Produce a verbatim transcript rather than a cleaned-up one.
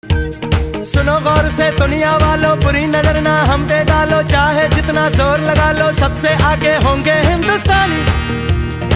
सुनो गौर से दुनिया वालों, बुरी नजर ना हम पे डालो, चाहे जितना जोर लगा लो सबसे आगे होंगे हिंदुस्तानी।